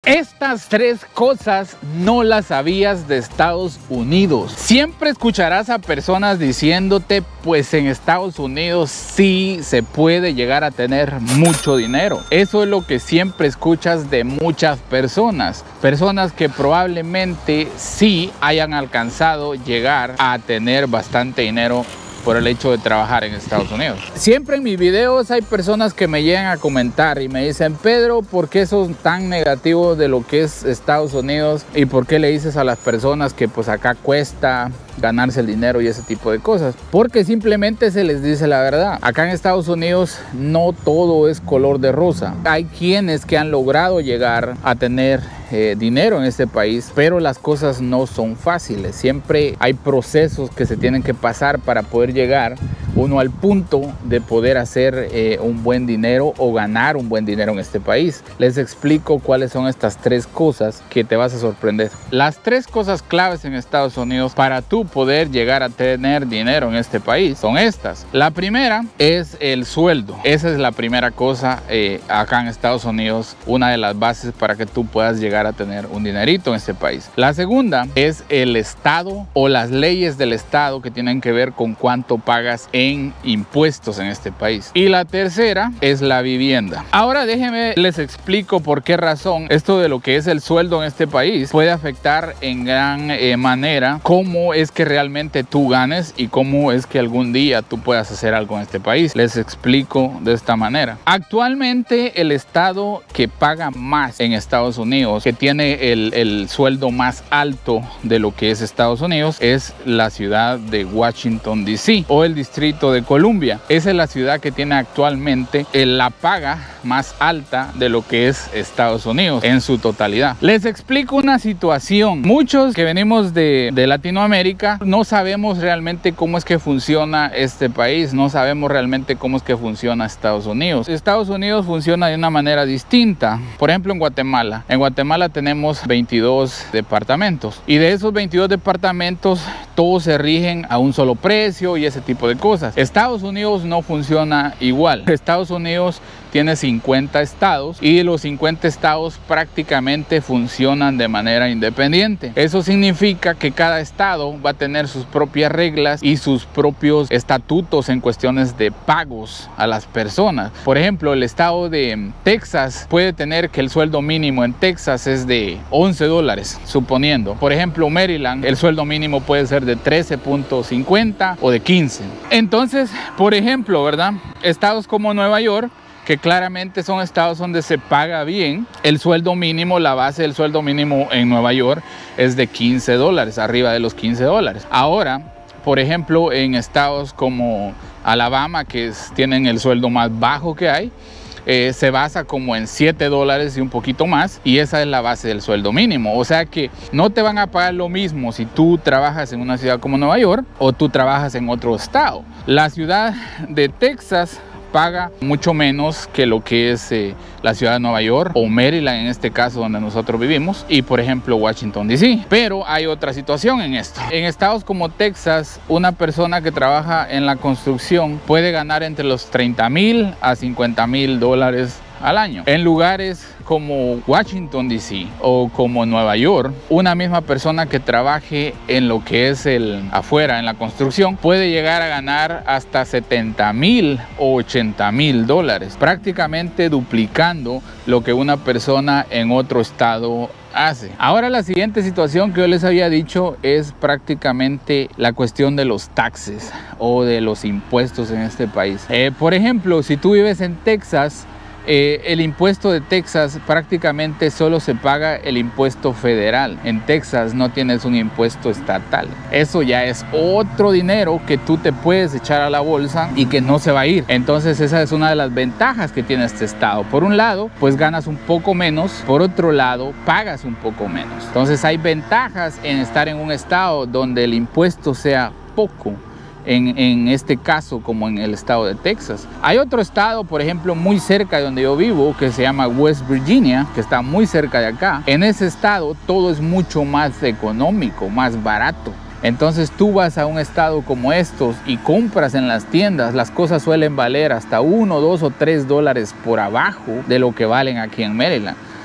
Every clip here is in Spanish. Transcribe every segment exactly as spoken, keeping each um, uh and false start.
Estas tres cosas no las sabías de Estados Unidos. Siempre escucharás a personas diciéndote, pues en Estados Unidos sí se puede llegar a tener mucho dinero. Eso es lo que siempre escuchas de muchas personas. Personas que probablemente sí hayan alcanzado llegar a tener bastante dinero por el hecho de trabajar en Estados Unidos. Siempre en mis videos hay personas que me llegan a comentar y me dicen, Pedro, ¿por qué sos tan negativo de lo que es Estados Unidos? ¿Y por qué le dices a las personas que pues acá cuesta ganarse el dinero y ese tipo de cosas? Porque simplemente se les dice la verdad. Acá en Estados Unidos no todo es color de rosa. Hay quienes que han logrado llegar a tener eh, dinero en este país, pero las cosas no son fáciles. Siempre hay procesos que se tienen que pasar para poder llegar uno al punto de poder hacer eh, un buen dinero o ganar un buen dinero en este país. Les explico cuáles son estas tres cosas que te vas a sorprender. Las tres cosas claves en Estados Unidos para tú poder llegar a tener dinero en este país son estas. La primera es el sueldo. Esa es la primera cosa eh, acá en Estados Unidos, una de las bases para que tú puedas llegar a tener un dinerito en este país. La segunda es el estado o las leyes del estado que tienen que ver con cuánto pagas en impuestos en este país. Y la tercera es la vivienda. Ahora déjenme les explico por qué razón esto de lo que es el sueldo en este país puede afectar en gran eh, manera cómo es que realmente tú ganes y cómo es que algún día tú puedas hacer algo en este país. Les explico de esta manera. Actualmente el estado que paga más en Estados Unidos, que tiene el, el sueldo más alto de lo que es Estados Unidos, es la ciudad de Washington D C o el distrito de Columbia. Esa es la ciudad que tiene actualmente la paga más alta de lo que es Estados Unidos en su totalidad. Les explico una situación. Muchos que venimos de, de Latinoamérica no sabemos realmente cómo es que funciona este país, no sabemos realmente cómo es que funciona Estados Unidos. Estados Unidos funciona de una manera distinta. Por ejemplo, en Guatemala. En Guatemala tenemos veintidós departamentos y de esos veintidós departamentos todos se rigen a un solo precio y ese tipo de cosas. Estados Unidos no funciona igual. Estados Unidos tiene cincuenta estados y los cincuenta estados prácticamente funcionan de manera independiente. Eso significa que cada estado va a tener sus propias reglas y sus propios estatutos en cuestiones de pagos a las personas. Por ejemplo, el estado de Texas puede tener que el sueldo mínimo en Texas es de once dólares, suponiendo. Por ejemplo, Maryland, el sueldo mínimo puede ser de trece punto cincuenta o de quince. Entonces, por ejemplo, ¿verdad? Estados como Nueva York, que claramente son estados donde se paga bien, el sueldo mínimo, la base del sueldo mínimo en Nueva York es de quince dólares, arriba de los quince dólares. Ahora, por ejemplo, en estados como Alabama, que es, tienen el sueldo más bajo que hay, eh, se basa como en siete dólares y un poquito más, y esa es la base del sueldo mínimo. O sea que no te van a pagar lo mismo si tú trabajas en una ciudad como Nueva York o tú trabajas en otro estado. La ciudad de Texas paga mucho menos que lo que es eh, la ciudad de Nueva York o Maryland, en este caso donde nosotros vivimos, y por ejemplo Washington D C. Pero hay otra situación en esto. En estados como Texas, una persona que trabaja en la construcción puede ganar entre los treinta mil a cincuenta mil dólares al año. En lugares como Washington D C o como Nueva York, una misma persona que trabaje en lo que es el afuera, en la construcción, puede llegar a ganar hasta setenta mil o ochenta mil dólares, prácticamente duplicando lo que una persona en otro estado hace. Ahora la siguiente situación que yo les había dicho es prácticamente la cuestión de los taxes o de los impuestos en este país. Eh, por ejemplo, si tú vives en Texas, Eh, el impuesto de Texas prácticamente solo se paga el impuesto federal. En Texas no tienes un impuesto estatal. Eso ya es otro dinero que tú te puedes echar a la bolsa y que no se va a ir. Entonces esa es una de las ventajas que tiene este estado. Por un lado, pues ganas un poco menos. Por otro lado, pagas un poco menos. Entonces hay ventajas en estar en un estado donde el impuesto sea poco. En, en este caso, como en el estado de Texas. Hay otro estado, por ejemplo, muy cerca de donde yo vivo, que se llama West Virginia, que está muy cerca de acá. En ese estado todo es mucho más económico, más barato. Entonces tú vas a un estado como estos y compras en las tiendas, las cosas suelen valer hasta uno, dos o tres dólares por abajo de lo que valen aquí en Maryland.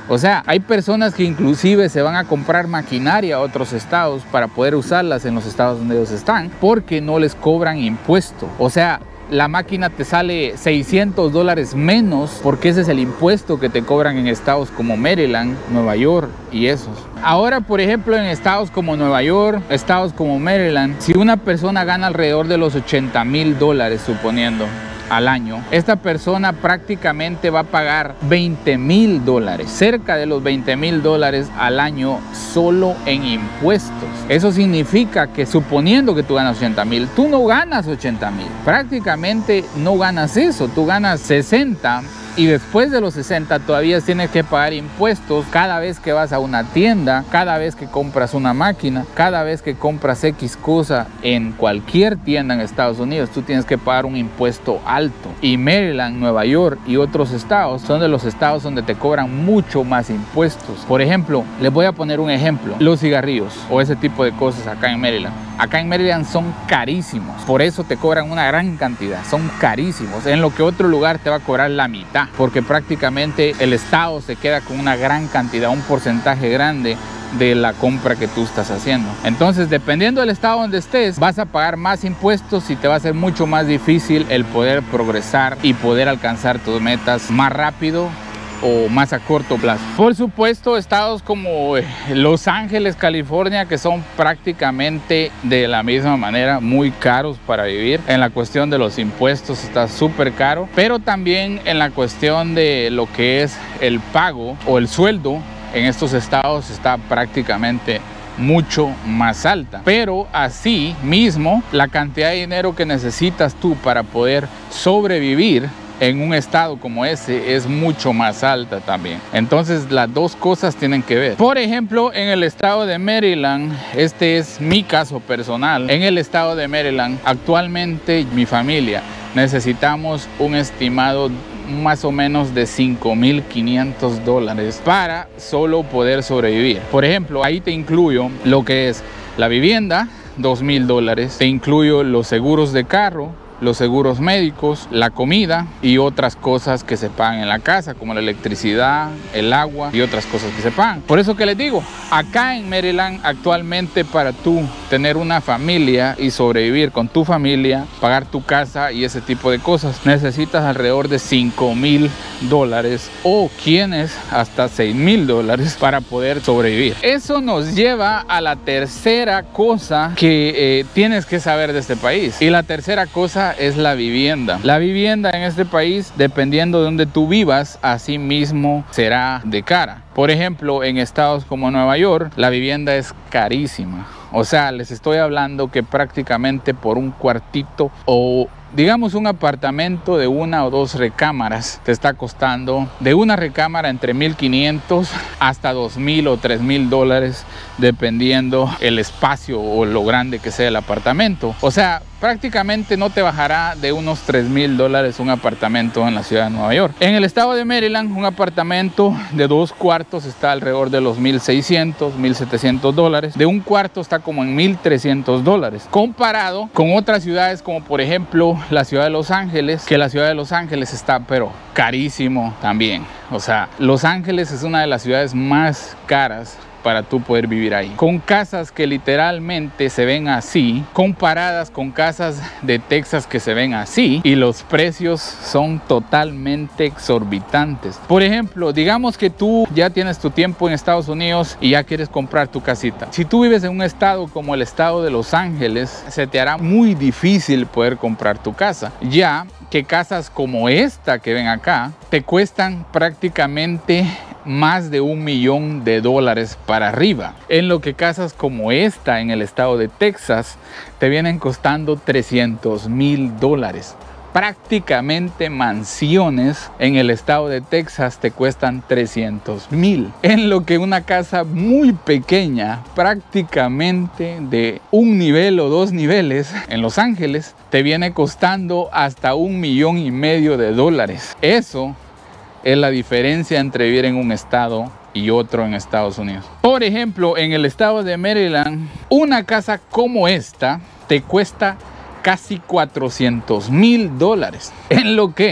O sea, hay personas que inclusive se van a comprar maquinaria a otros estados para poder usarlas en los estados donde ellos están, porque no les cobran impuesto. O sea, la máquina te sale seiscientos dólares menos, porque ese es el impuesto que te cobran en estados como Maryland, Nueva York y esos. Ahora, por ejemplo, en estados como Nueva York, estados como Maryland, si una persona gana alrededor de los ochenta mil dólares, suponiendo, al año, esta persona prácticamente va a pagar veinte mil dólares, cerca de los veinte mil dólares al año solo en impuestos. Eso significa que, suponiendo que tú ganas ochenta mil, tú no ganas ochenta mil, prácticamente no ganas eso, tú ganas sesenta. Y después de los sesenta todavía tienes que pagar impuestos cada vez que vas a una tienda, cada vez que compras una máquina, cada vez que compras X cosa en cualquier tienda en Estados Unidos, tú tienes que pagar un impuesto alto. Y Maryland, Nueva York y otros estados son de los estados donde te cobran mucho más impuestos. Por ejemplo, les voy a poner un ejemplo, los cigarrillos o ese tipo de cosas acá en Maryland. Acá en Maryland son carísimos, por eso te cobran una gran cantidad, son carísimos, en lo que otro lugar te va a cobrar la mitad, porque prácticamente el estado se queda con una gran cantidad, un porcentaje grande de la compra que tú estás haciendo. Entonces, dependiendo del estado donde estés, vas a pagar más impuestos y te va a ser mucho más difícil el poder progresar y poder alcanzar tus metas más rápido o más a corto plazo. Por supuesto, estados como Los Ángeles, California, que son prácticamente de la misma manera muy caros para vivir. En la cuestión de los impuestos está súper caro, pero también en la cuestión de lo que es el pago o el sueldo en estos estados está prácticamente mucho más alta. Pero así mismo, la cantidad de dinero que necesitas tú para poder sobrevivir en un estado como ese es mucho más alta también. Entonces las dos cosas tienen que ver. Por ejemplo, en el estado de Maryland, este es mi caso personal. En el estado de Maryland, actualmente mi familia necesitamos un estimado más o menos de cinco mil quinientos dólares para solo poder sobrevivir. Por ejemplo, ahí te incluyo lo que es la vivienda, dos mil dólares. Te incluyo los seguros de carro, los seguros médicos, la comida y otras cosas que se pagan en la casa, como la electricidad, el agua y otras cosas que se pagan. Por eso que les digo, acá en Maryland actualmente, para tú tener una familia y sobrevivir con tu familia, pagar tu casa y ese tipo de cosas, necesitas alrededor de cinco mil dólares o quienes hasta seis mil dólares para poder sobrevivir. Eso nos lleva a la tercera cosa que eh, tienes que saber de este país. Y la tercera cosa es la vivienda. La vivienda en este país, dependiendo de donde tú vivas, así mismo será de cara. Por ejemplo, en estados como Nueva York, la vivienda es carísima. O sea, les estoy hablando que prácticamente por un cuartito o digamos un apartamento de una o dos recámaras te está costando de una recámara entre mil quinientos hasta dos mil o tres mil dólares, dependiendo el espacio o lo grande que sea el apartamento. O sea, prácticamente no te bajará de unos tres mil dólares un apartamento en la ciudad de Nueva York. En el estado de Maryland, un apartamento de dos cuartos está alrededor de los mil seiscientos, mil setecientos dólares. De un cuarto está como en mil trescientos dólares. Comparado con otras ciudades como por ejemplo la ciudad de Los Ángeles, que la ciudad de Los Ángeles está pero carísimo también. O sea, Los Ángeles es una de las ciudades más caras para tú poder vivir ahí, con casas que literalmente se ven así, comparadas con casas de Texas que se ven así, y los precios son totalmente exorbitantes. Por ejemplo, digamos que tú ya tienes tu tiempo en Estados Unidos y ya quieres comprar tu casita. Si tú vives en un estado como el estado de Los Ángeles, se te hará muy difícil poder comprar tu casa, ya que casas como esta que ven acá te cuestan prácticamente más de un millón de dólares para arriba, en lo que casas como esta en el estado de Texas te vienen costando trescientos mil dólares. Prácticamente mansiones en el estado de Texas te cuestan trescientos mil, en lo que una casa muy pequeña, prácticamente de un nivel o dos niveles en Los Ángeles, te viene costando hasta un millón y medio de dólares. Eso es la diferencia entre vivir en un estado y otro en Estados Unidos. Por ejemplo, en el estado de Maryland, una casa como esta te cuesta casi cuatrocientos mil dólares, en lo que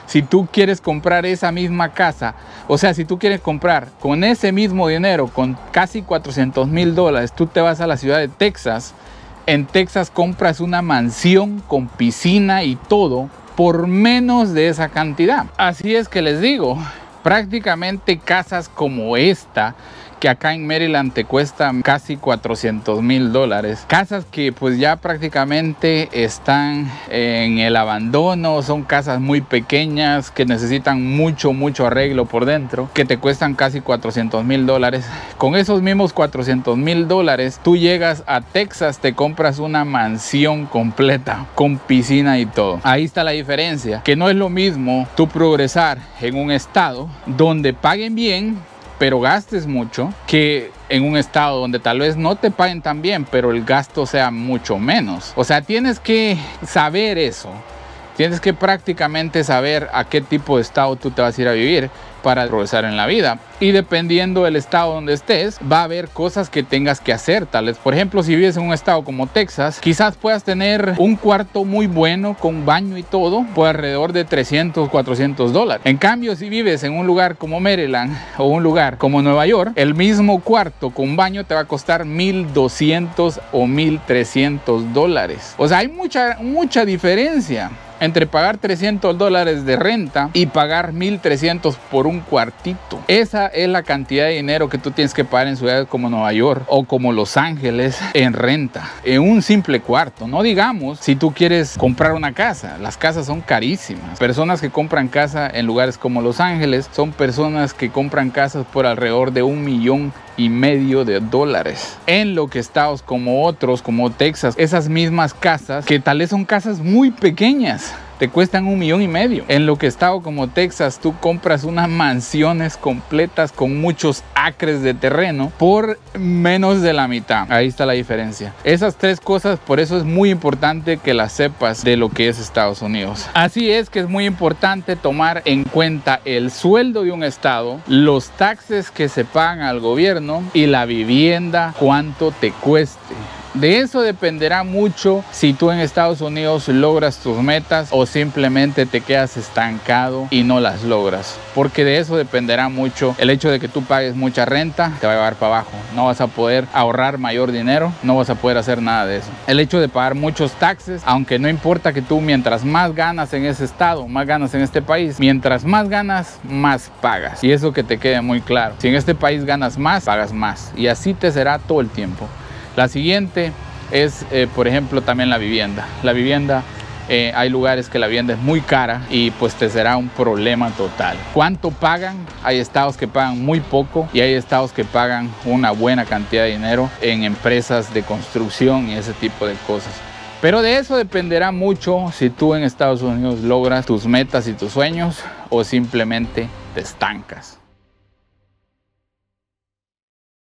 si tú quieres comprar esa misma casa, o sea, si tú quieres comprar con ese mismo dinero, con casi cuatrocientos mil dólares, tú te vas a la ciudad de Texas. En Texas compras una mansión con piscina y todo por menos de esa cantidad. Así es que les digo, prácticamente casas como esta, que acá en Maryland te cuestan casi cuatrocientos mil dólares. Casas que pues ya prácticamente están en el abandono, son casas muy pequeñas que necesitan mucho, mucho arreglo por dentro, que te cuestan casi cuatrocientos mil dólares. Con esos mismos cuatrocientos mil dólares, tú llegas a Texas, te compras una mansión completa, con piscina y todo. Ahí está la diferencia, que no es lo mismo tú progresar en un estado donde paguen bien, pero gastes mucho, que en un estado donde tal vez no te paguen tan bien, pero el gasto sea mucho menos. O sea, tienes que saber eso. Tienes que prácticamente saber a qué tipo de estado tú te vas a ir a vivir para progresar en la vida. Y dependiendo del estado donde estés, va a haber cosas que tengas que hacer. Tal vez, por ejemplo, si vives en un estado como Texas, quizás puedas tener un cuarto muy bueno con baño y todo por alrededor de trescientos, cuatrocientos dólares. En cambio, si vives en un lugar como Maryland o un lugar como Nueva York, el mismo cuarto con baño te va a costar mil doscientos o mil trescientos dólares. O sea, hay mucha, mucha diferencia entre pagar trescientos dólares de renta y pagar mil trescientos por un cuartito. Esa es la cantidad de dinero que tú tienes que pagar en ciudades como Nueva York o como Los Ángeles en renta, en un simple cuarto. No digamos si tú quieres comprar una casa, las casas son carísimas. Personas que compran casa en lugares como Los Ángeles son personas que compran casas por alrededor de un millón y medio de dólares. En lo que estados como otros, como Texas, esas mismas casas, que tal vez son casas muy pequeñas, te cuestan un millón y medio. En lo que estado como Texas, tú compras unas mansiones completas con muchos acres de terreno por menos de la mitad. Ahí está la diferencia. Esas tres cosas, por eso es muy importante que las sepas de lo que es Estados Unidos. Así es que es muy importante tomar en cuenta el sueldo de un estado, los taxes que se pagan al gobierno y la vivienda, cuánto te cueste. De eso dependerá mucho si tú en Estados Unidos logras tus metas o simplemente te quedas estancado y no las logras. Porque de eso dependerá mucho el hecho de que tú pagues mucha renta, te va a llevar para abajo. No vas a poder ahorrar mayor dinero, no vas a poder hacer nada de eso. El hecho de pagar muchos taxes, aunque no importa que tú mientras más ganas en ese estado, más ganas en este país, mientras más ganas, más pagas. Y eso que te quede muy claro. Si en este país ganas más, pagas más. Y así te será todo el tiempo. La siguiente es, eh, por ejemplo, también la vivienda. La vivienda, eh, hay lugares que la vivienda es muy cara y pues te será un problema total. ¿Cuánto pagan? Hay estados que pagan muy poco y hay estados que pagan una buena cantidad de dinero en empresas de construcción y ese tipo de cosas. Pero de eso dependerá mucho si tú en Estados Unidos logras tus metas y tus sueños o simplemente te estancas.